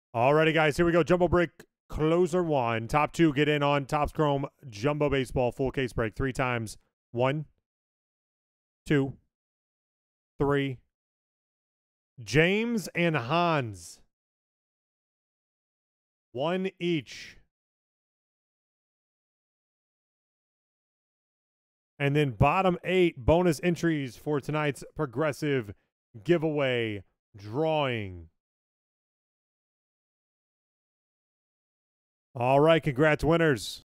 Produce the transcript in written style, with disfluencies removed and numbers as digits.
Alrighty, guys, here we go. Jumbo break closer one. Top two get in on Topps Chrome Jumbo Baseball full case break 3 times. 1, 2, 3. James and Hans. 1 each. And then bottom 8 bonus entries for tonight's progressive giveaway drawing. All right, congrats, winners.